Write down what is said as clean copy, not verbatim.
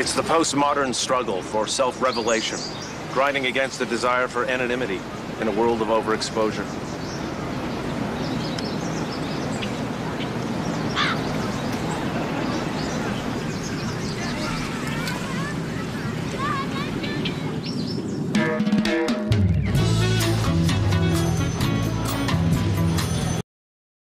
It's the postmodern struggle for self-revelation, grinding against the desire for anonymity in a world of overexposure.